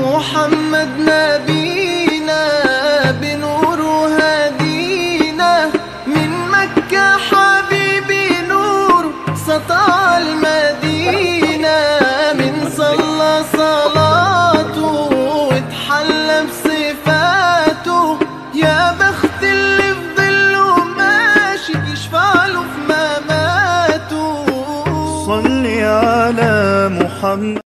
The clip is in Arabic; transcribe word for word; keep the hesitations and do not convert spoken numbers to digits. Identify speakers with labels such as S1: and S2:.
S1: محمد نبينا بنور هدينا، من مكة حبيبي نور سطع المدينة، من صلى صلاته واتحلى بصفاته، يا بخت اللي في ظله ماشي يشفع له في مماته.
S2: صلي على محمد.